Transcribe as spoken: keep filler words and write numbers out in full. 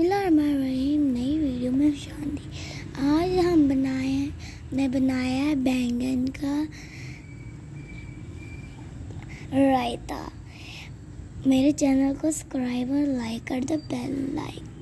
बिस्मिल्लाहिर्रहमानिर्रहीम। नई वीडियो में शांति। आज हम बनाए हैं मैं बनाया है बैंगन का रायता। मेरे चैनल को सब्सक्राइब और लाइक कर दो, बेल लाइक